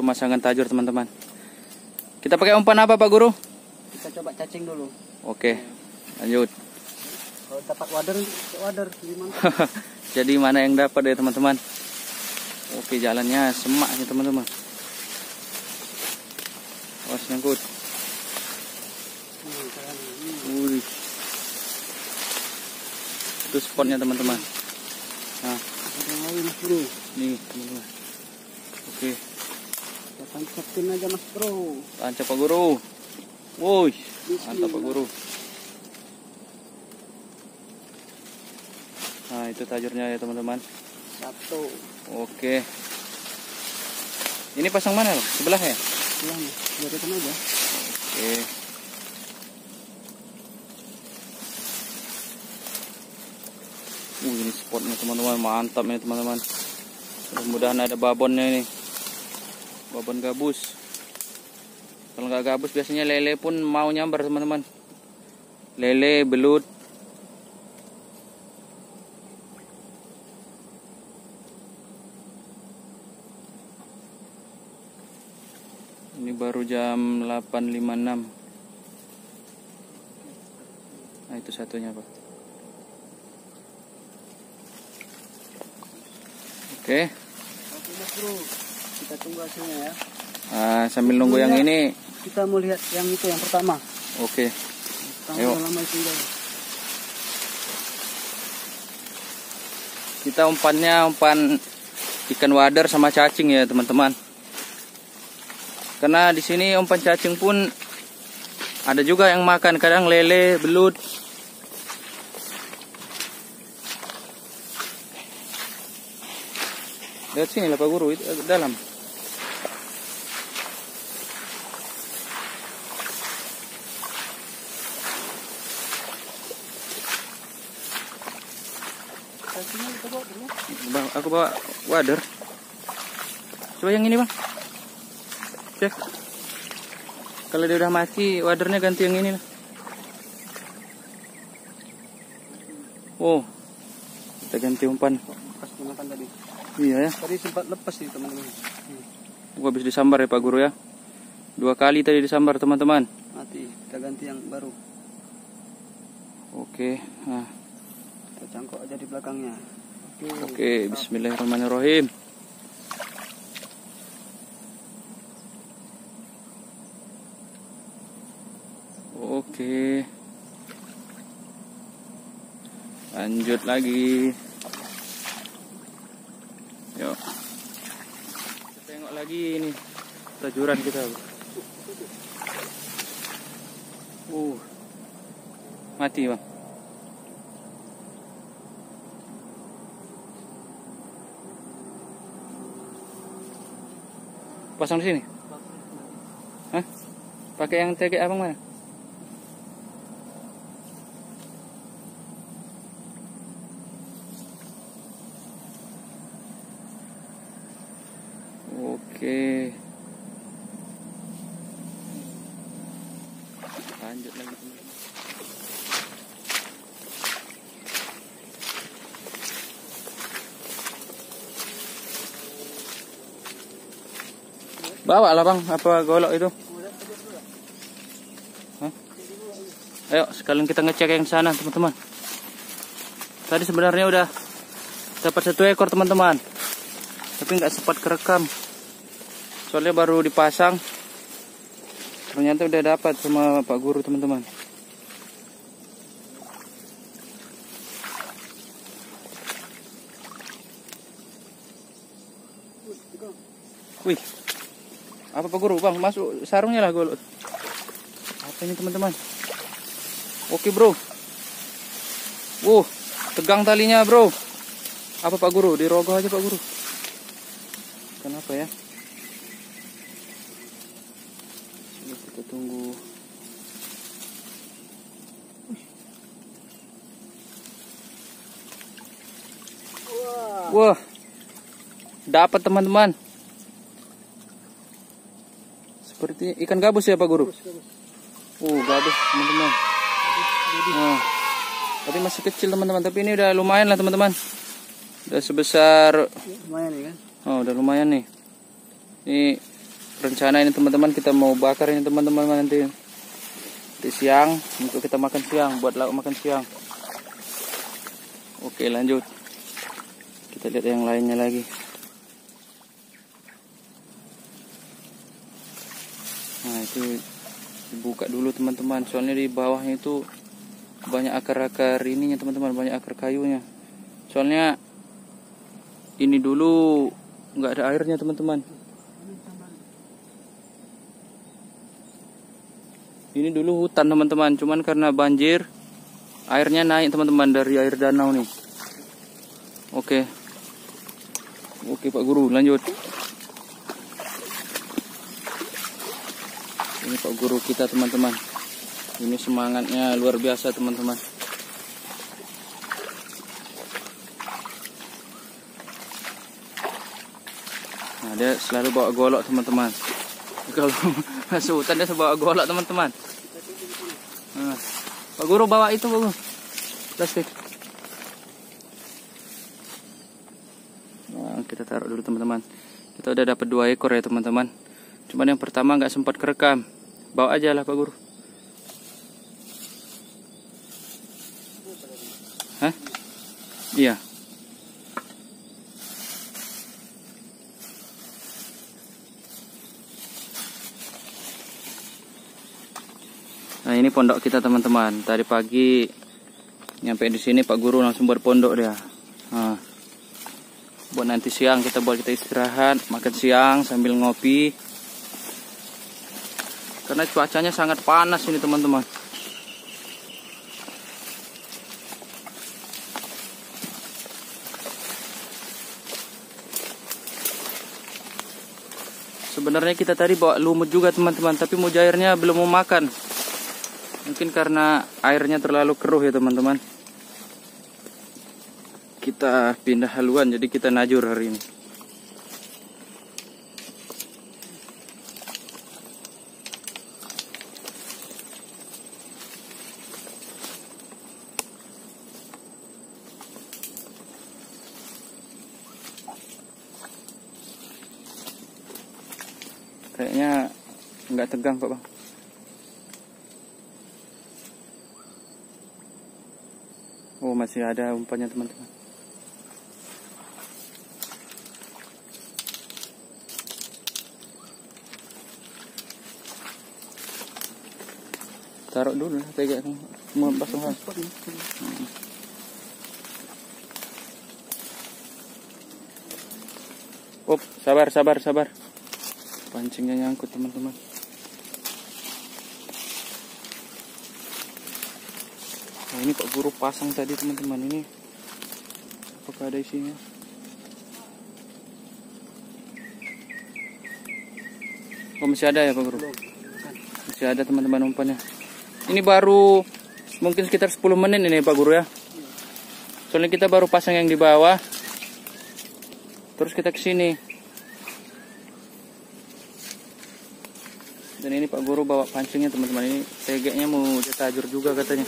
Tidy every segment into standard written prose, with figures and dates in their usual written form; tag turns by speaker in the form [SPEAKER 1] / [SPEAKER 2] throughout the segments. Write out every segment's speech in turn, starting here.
[SPEAKER 1] pemasangan tajur teman-teman. Kita pakai umpan apa Pak Guru?
[SPEAKER 2] Kita coba cacing dulu.
[SPEAKER 1] Oke, lanjut.
[SPEAKER 2] Kalau dapat wader gimana?
[SPEAKER 1] Jadi mana yang dapat ya teman-teman? Oke, jalannya semak nih teman-teman. Awas nyangkut. Wih. Itu spotnya teman-teman. Nah, nih teman-teman. Oke.
[SPEAKER 2] Kita tancapin aja Mas Bro.
[SPEAKER 1] Tancap Pak Guru. Woi, mantap Pak Guru. Nah, itu tajurnya ya teman-teman.
[SPEAKER 2] Satu.
[SPEAKER 1] Oke. Ini pasang mana loh? Sebelah ya?
[SPEAKER 2] Sebelahnya. Biarkan aja.
[SPEAKER 1] Oke. Ini spotnya teman-teman, mantap ini teman-teman. Mudah-mudahan ada babonnya ini. Babon gabus. Kalau nggak gabus biasanya lele pun mau nyambar teman-teman. Lele, belut. Ini baru jam 8.56. Nah, itu satunya Pak. Oke.
[SPEAKER 2] Oke Mas Bro, kita tunggu hasilnya ya.
[SPEAKER 1] Nah, sambil nunggu yang ini,
[SPEAKER 2] kita mau lihat yang itu yang pertama.
[SPEAKER 1] oke.
[SPEAKER 2] Ayo.
[SPEAKER 1] Ayo.
[SPEAKER 2] Lama itu
[SPEAKER 1] Kita umpannya umpan ikan wader sama cacing ya teman-teman. Karena di sini umpan cacing pun ada juga yang makan, kadang lele, belut. Lihat sini lah Pak Guru, itu dalam. Aku bawa wader. Coba yang ini Bang. Cek. Kalau dia udah mati, wadernya ganti yang ini lah. Oh, kita ganti umpan.
[SPEAKER 2] Pas gunakan tadi.
[SPEAKER 1] Iya ya.
[SPEAKER 2] Tadi sempat lepas sih teman-teman.
[SPEAKER 1] Gua habis disambar ya Pak Guru ya. 2 kali tadi disambar teman-teman.
[SPEAKER 2] Mati, kita ganti yang baru.
[SPEAKER 1] Oke. Nah.
[SPEAKER 2] Kita cangkok aja di belakangnya.
[SPEAKER 1] Oke, bismillahirrahmanirrahim. Oke. Lanjut lagi. Yuk. Kita tengok lagi ini tajuran kita. Mati Bang. Pasang di sini? Hah? Pakai yang TG abang mana? Oke. Lanjut lagi. Bawa lah Bang, apa golok itu? Hah? Ayo sekalian kita ngecek yang sana teman-teman. Tadi sebenarnya udah dapat 1 ekor teman-teman, tapi nggak sempat kerekam. Soalnya baru dipasang. Ternyata udah dapat sama Pak Guru teman-teman. Wih. Apa Pak Guru? Bang, masuk sarungnya lah golok. Apa ini teman-teman? Oke bro. Tegang talinya bro. Apa Pak Guru? Dirogoh aja Pak Guru. Kenapa ya? Ini kita tunggu. Wah. Dapat teman-teman. Seperti ikan gabus ya Pak Guru? Gabus teman-teman. Nah, tapi masih kecil teman-teman. Tapi ini udah lumayan lah teman-teman. Udah sebesar.
[SPEAKER 2] Lumayan nih kan?
[SPEAKER 1] Oh, udah lumayan nih. Ini rencana ini teman-teman, kita mau bakar ini teman-teman nanti di siang untuk kita makan siang, buat lauk makan siang. Oke, lanjut. Kita lihat yang lainnya lagi. Nah, itu dibuka dulu teman-teman, soalnya di bawahnya itu banyak akar-akar ininya teman-teman, banyak akar kayunya. Soalnya ini dulu nggak ada airnya teman-teman. Ini dulu hutan teman-teman, cuman karena banjir airnya naik teman-teman dari air danau nih. Oke Pak Guru, lanjut. Ini Pak Guru kita teman-teman. Ini semangatnya luar biasa teman-teman. Nah, dia selalu bawa golok teman-teman. Kalau masuk hutan dia bawa golok teman-teman. Nah, Pak Guru bawa itu Pak Guru, plastik. Nah, kita taruh dulu teman-teman. Kita udah dapat 2 ekor ya teman-teman. Cuman yang pertama nggak sempat kerekam. Bawa aja lah Pak Guru. Hah? Iya. Nah, ini pondok kita teman-teman. Tadi pagi nyampe di sini Pak Guru langsung buat pondok dia. Nah, buat nanti siang kita istirahat, makan siang sambil ngopi. Karena cuacanya sangat panas ini teman-teman. Sebenarnya kita tadi bawa lumut juga teman-teman, tapi mujairnya belum mau makan. Mungkin karena airnya terlalu keruh ya teman-teman. Kita pindah haluan, jadi kita najur hari ini. Kayaknya nggak tegang kok Bang. Oh, masih ada umpannya teman-teman. Taruh dulu lah, tegak mau pasang kan. Sabar. Pancingnya nyangkut teman-teman. Nah, ini Pak Guru pasang tadi teman-teman. Ini apakah ada isinya? Oh, masih ada ya Pak Guru? Masih ada teman-teman umpannya. Ini baru mungkin sekitar 10 menit ini Pak Guru ya. Soalnya kita baru pasang yang di bawah. Terus kita ke sini. Dan ini Pak Guru bawa pancingnya teman-teman. Ini tegeknya mau ditajur juga katanya.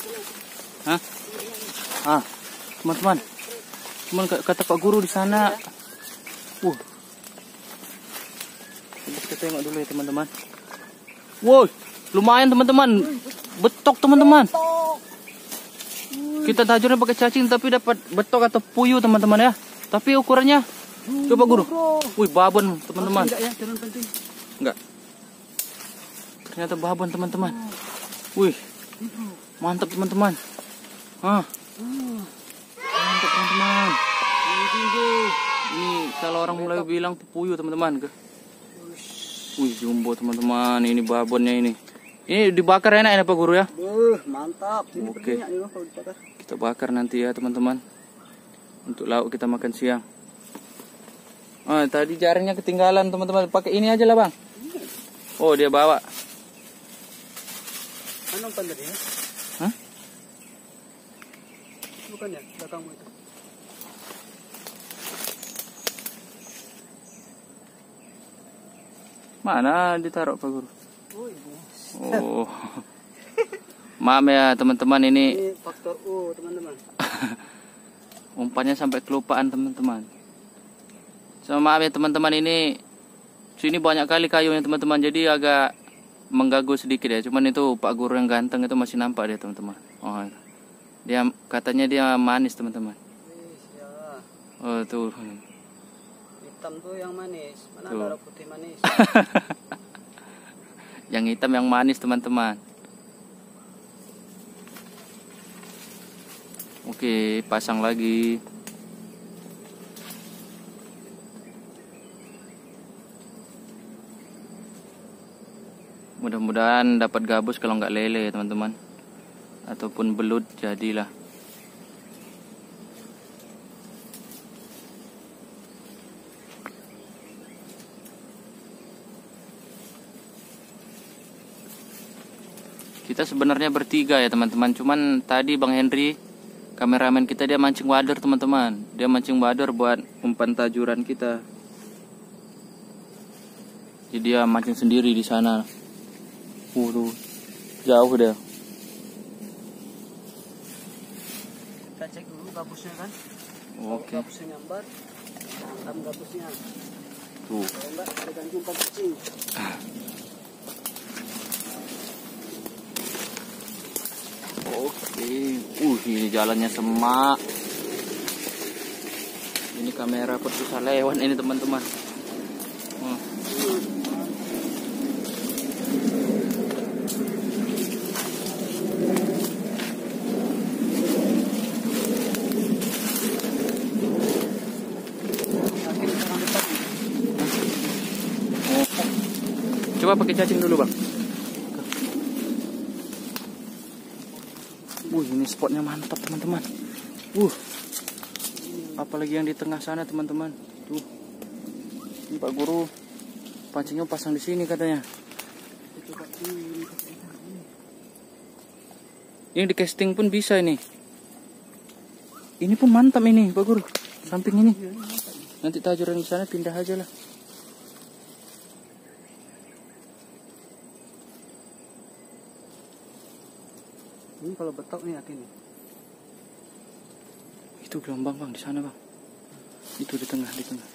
[SPEAKER 1] Hah? Teman-teman. Cuman kata Pak Guru di sana. Kita tengok dulu ya teman-teman. Woi, lumayan teman-teman. Betok teman-teman. Kita tajurnya pakai cacing tapi dapat betok atau puyuh teman-teman ya. Tapi ukurannya coba Guru. Wih, babon teman-teman. Enggak. Ternyata babon teman-teman. Wih, mantap teman-teman. Mantap teman-teman. Ini kalau orang mulai bilang puyuh teman-teman. Wih, jumbo teman-teman. Ini babonnya ini. Ini dibakar enak ya Pak Guru ya?
[SPEAKER 2] Mantap.
[SPEAKER 1] Oke. Kita bakar nanti ya teman-teman. Untuk lauk kita makan siang. Tadi jaringnya ketinggalan teman-teman. Pakai ini aja lah Bang. Oh, dia bawa.
[SPEAKER 2] Ano umpan tadi ya?
[SPEAKER 1] Hah?
[SPEAKER 2] Bukan ya, belakangmu itu.
[SPEAKER 1] Mana ditaruh Pak Guru?
[SPEAKER 2] Oh.
[SPEAKER 1] Maaf ya teman-teman, ini
[SPEAKER 2] faktor U teman-teman.
[SPEAKER 1] umpannya sampai kelupaan teman-teman. So, maaf ya teman-teman, ini Sini banyak kali kayunya teman-teman, jadi agak mengganggu sedikit ya. Cuman itu Pak Guru yang ganteng itu masih nampak dia teman-teman. Oh, dia katanya dia manis teman-teman.
[SPEAKER 2] Ya.
[SPEAKER 1] Oh tuh.
[SPEAKER 2] Hitam tuh yang manis. Mana
[SPEAKER 1] Tuh.
[SPEAKER 2] darah putih manis?
[SPEAKER 1] Yang hitam yang manis teman-teman. Oke, pasang lagi. Mudah-mudahan dapat gabus, kalau nggak lele ya teman-teman, ataupun belut jadilah. Kita sebenarnya bertiga ya teman-teman, cuman tadi Bang Henry, kameramen kita, dia mancing wader teman-teman. Dia mancing wader buat umpan tajuran kita. Jadi dia mancing sendiri di sana. Tuh, jauh deh.
[SPEAKER 2] Kita cek dulu gabusnya kan.
[SPEAKER 1] Oke.
[SPEAKER 2] Kalau gabusnya nyambar, tam gabusnya.
[SPEAKER 1] Tuh.
[SPEAKER 2] Kalau enggak, kita ganti umpan kucing.
[SPEAKER 1] Oke. Ini jalannya semak. Ini kamera susah lewat ini teman-teman. Coba pakai cacing dulu bang. Ini spotnya mantap teman-teman. Apalagi yang di tengah sana teman-teman. Tuh, ini Pak Guru pancingnya pasang di sini katanya. Ini di casting pun bisa ini. Ini pun mantap ini Pak Guru. Samping ini. Nanti tajuran di sana pindah aja lah.
[SPEAKER 2] Ini kalau betok nih yakin nih.
[SPEAKER 1] Itu gelombang bang di sana bang. Itu di tengah, di tengah.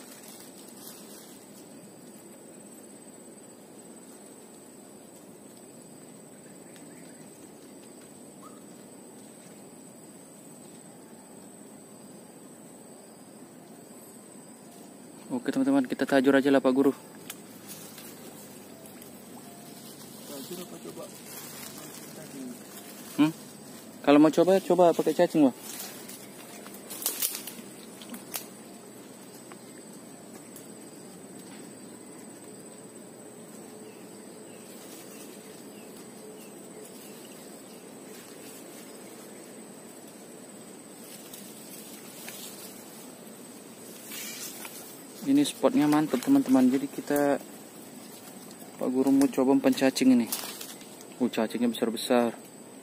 [SPEAKER 1] Oke teman-teman, kita tajur aja lah Pak Guru.
[SPEAKER 2] Tajur apa coba?
[SPEAKER 1] Kalau mau coba pakai cacing bang. Ini spotnya mantap teman-teman. Jadi kita Pak Guru mau coba umpan cacing ini. Cacingnya besar-besar.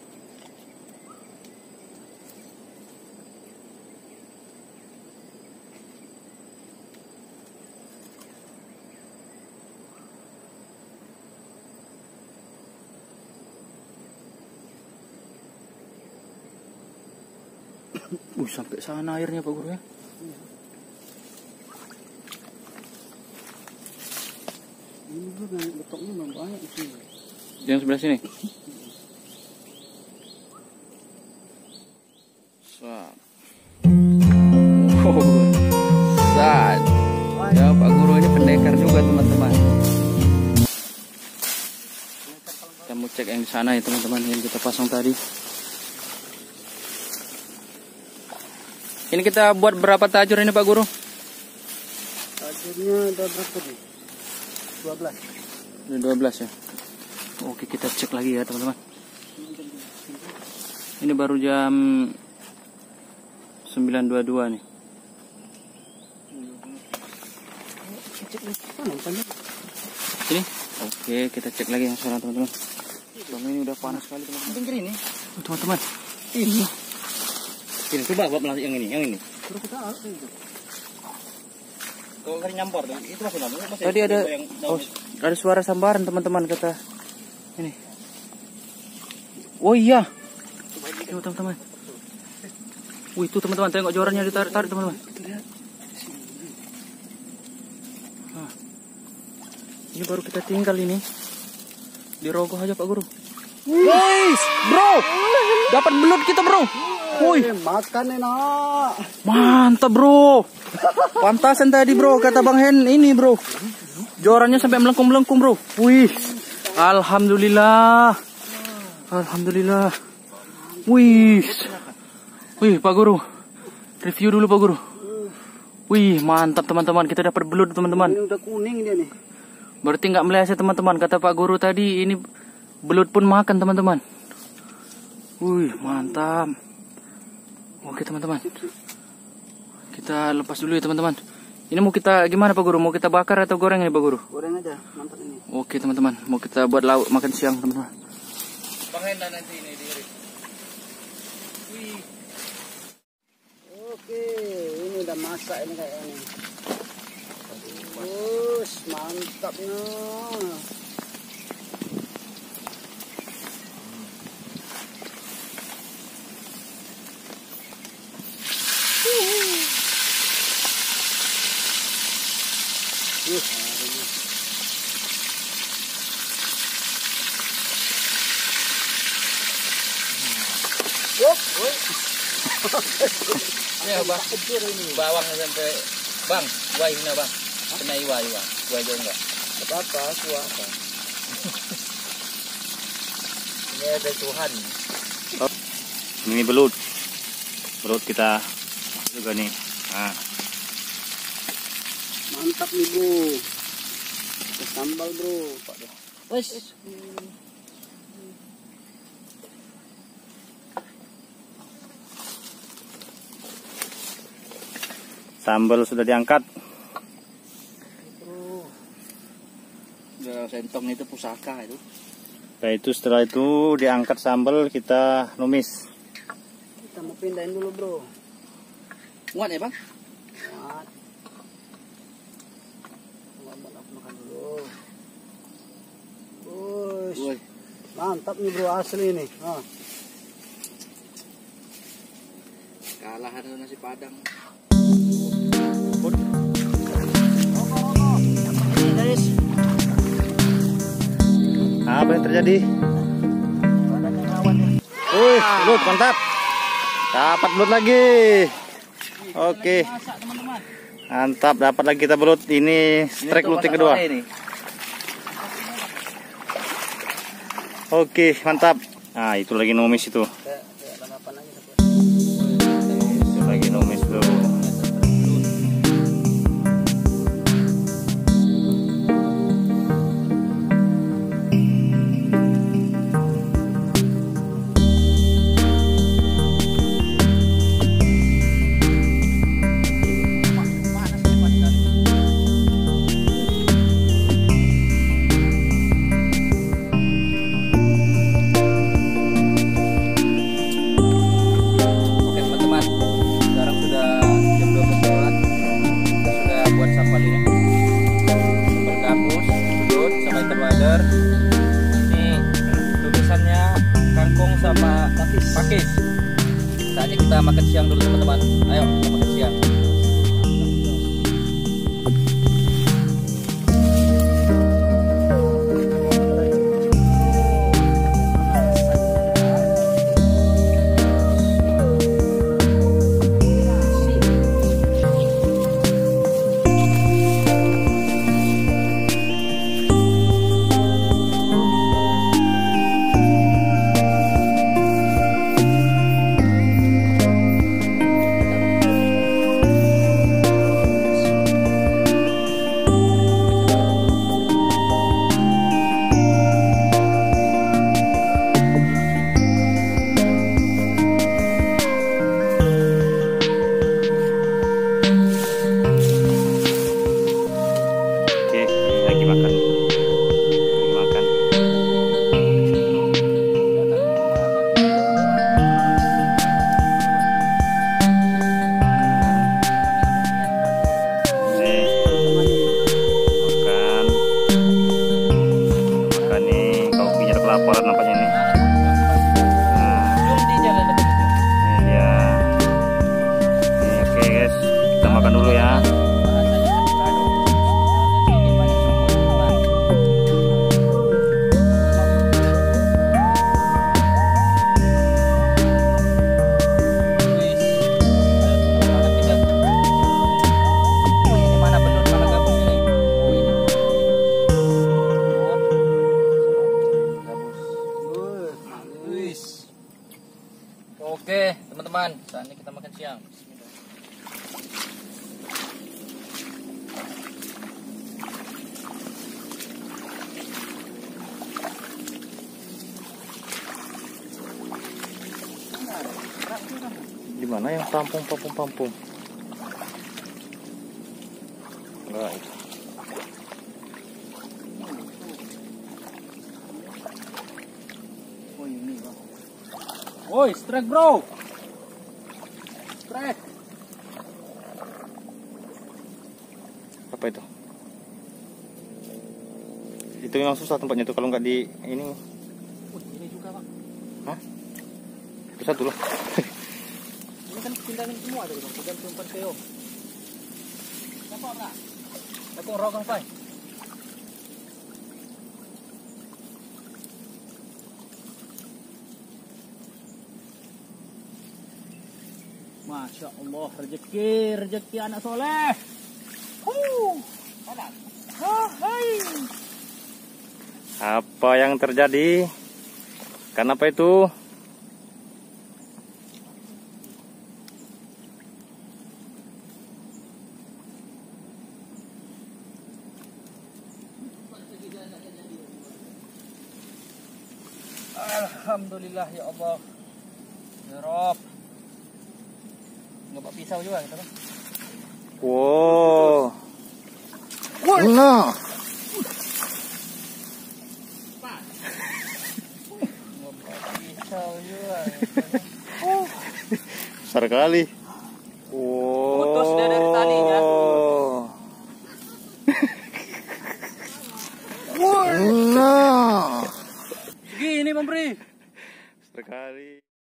[SPEAKER 1] Sampai sana airnya Pak Guru ya.
[SPEAKER 2] Ini juga betoknya memang banyak sih.
[SPEAKER 1] Yang sebelah sini. Sat. Sat. Ya Pak Guru ini pendekar juga teman-teman. Kita mau cek yang di sana ya teman-teman, yang kita pasang tadi. Ini kita buat berapa tajur ini Pak Guru?
[SPEAKER 2] Tajurnya ada berapa nih? 12.
[SPEAKER 1] Ada 12 ya. Oke, kita cek lagi ya teman-teman. Ini baru jam 9.22 nih. Ini. Oke, kita cek lagi yang sana teman-teman. Bang, ini udah panas sekali teman-teman.
[SPEAKER 2] Ini.
[SPEAKER 1] Teman-teman.
[SPEAKER 2] Ini.
[SPEAKER 1] Ini coba buat melasik yang ini.
[SPEAKER 2] Terus kita itu.
[SPEAKER 3] Kalau kali nyampor itu masih lama.
[SPEAKER 1] Tadi ada suara sambaran teman-teman kata ini. Oh iya. Tuh teman-teman. Itu teman-teman, tengok jorannya ditarik teman-teman. Ini baru kita tinggal ini. Dirogoh aja Pak Guru. Guys, bro. Dapat belut kita, bro. Woi,
[SPEAKER 2] makan enak.
[SPEAKER 1] Mantap, bro. Pantasan tadi, bro, kata Bang Hen ini, bro. Jorannya sampai melengkung-melengkung, bro. Wih. Alhamdulillah. Alhamdulillah. Wih. Wih, Pak Guru. Review dulu, Pak Guru. Wih, mantap teman-teman. Kita dapat belut, teman-teman.
[SPEAKER 2] Ini udah kuning dia nih.
[SPEAKER 1] Berarti nggak meleset, teman-teman. Kata Pak Guru tadi, ini belut pun makan, teman-teman. Wih, mantap. Oke, teman-teman. Kita lepas dulu ya, teman-teman. Ini mau kita gimana, Pak Guru? Mau kita bakar atau goreng ini, Pak Guru?
[SPEAKER 2] Goreng aja, mantap ini.
[SPEAKER 1] Oke, teman-teman. Mau kita buat lauk makan siang, teman-teman. Bang Hen nanti ini diiris. Wih.
[SPEAKER 2] Oke, ini udah masak ini kayaknya. Mantapnya.
[SPEAKER 1] Ya bang, bawang sampai bang, wai na bang, kena iwa jauh enggak?
[SPEAKER 2] Apa-apa, aku apa?
[SPEAKER 1] Ini ada Tuhan.
[SPEAKER 3] Ini belut kita juga nih. Nah.
[SPEAKER 2] Mantap nih bro. Kita sambal bro. Wes.
[SPEAKER 3] Sambal sudah diangkat.
[SPEAKER 1] Udah sentong itu pusaka itu.
[SPEAKER 3] Nah, itu setelah itu diangkat sambal, kita numis.
[SPEAKER 2] Kita mau pindahin dulu bro.
[SPEAKER 1] Muat ya bang?
[SPEAKER 2] Muat. Aku makan dulu. Woi. Mantap nih bro, asli nih.
[SPEAKER 1] Kalah ada nasi padang.
[SPEAKER 2] Guys.
[SPEAKER 3] Apa yang terjadi? Wih, belut mantap. Dapat belut lagi. Oke. Mantap, dapat lagi kita belut. Ini strike luting kedua. Oke, mantap. Nah, itu lagi numis itu. Itu lagi numis tuh.
[SPEAKER 1] Ini tulisannya kangkung sama pakis. Saatnya kita makan siang dulu teman-teman. Ayo kita makan siang. Kelaparan nampaknya nih. Ini dia. Oke guys, kita makan dulu ya. Oke, teman-teman, saatnya kita makan siang. Bismillah.
[SPEAKER 3] Di mana yang pampung? Enggak.
[SPEAKER 1] Oh ini bang. Woi, strike bro. Strike.
[SPEAKER 3] Apa itu? Itu memang susah tempatnya tuh kalau nggak di ini.
[SPEAKER 1] Ini juga bang.
[SPEAKER 3] Hah? Itu satu lah.
[SPEAKER 1] Ini kan pindangin semua tadi bang. Pegang umpan keo. Apa bang? Aku rokok pai. Masya Allah, rezeki anak soleh.
[SPEAKER 3] Apa yang terjadi? Kenapa itu?
[SPEAKER 1] Alhamdulillah ya Allah. Ya Rob. Nggak bawa pisau juga kita kan?
[SPEAKER 3] Wow. Nah.
[SPEAKER 1] Nggak bawa pisau juga.
[SPEAKER 3] Besar kali. Wow.
[SPEAKER 1] Putus dia dari talinya.
[SPEAKER 3] Nah.
[SPEAKER 1] Segini Bang Pri.
[SPEAKER 3] Besar kali.